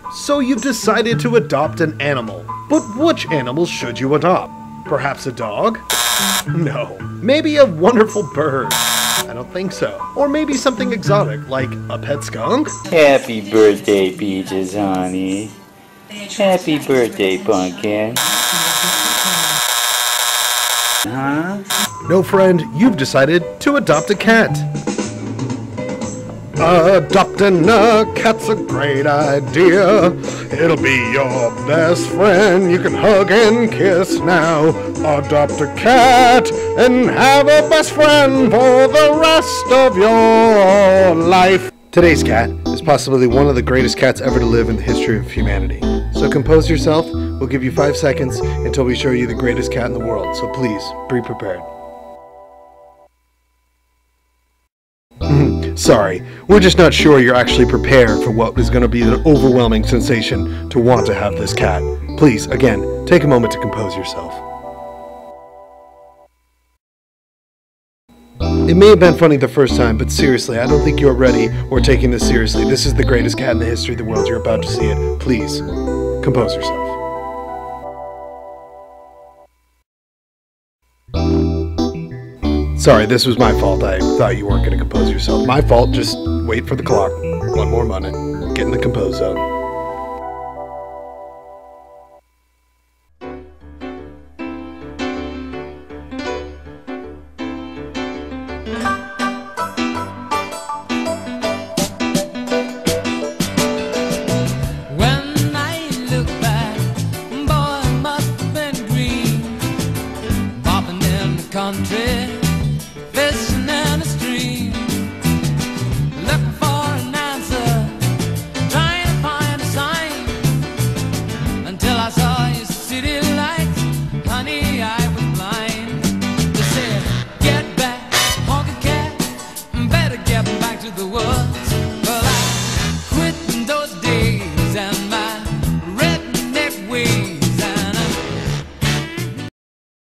So you've decided to adopt an animal. But which animal should you adopt? Perhaps a dog? No. Maybe a wonderful bird? I don't think so. Or maybe something exotic, like a pet skunk? Happy birthday, Peaches, honey. Happy birthday, Pumpkin. Huh? No, friend, you've decided to adopt a cat. Adopting a cat's a great idea. It'll be your best friend. You can hug and kiss now. Adopt a cat and have a best friend for the rest of your life. Today's cat is possibly one of the greatest cats ever to live in the history of humanity. So compose yourself. We'll give you 5 seconds until we show you the greatest cat in the world. So please, be prepared. Sorry, we're just not sure you're actually prepared for what is going to be an overwhelming sensation to want to have this cat. Please, again, take a moment to compose yourself. It may have been funny the first time, but seriously, I don't think you're ready or taking this seriously. This is the greatest cat in the history of the world. You're about to see it. Please, compose yourself. Sorry, this was my fault. I thought you weren't going to compose yourself. My fault. Just wait for the clock. One more minute. Get in the compose zone.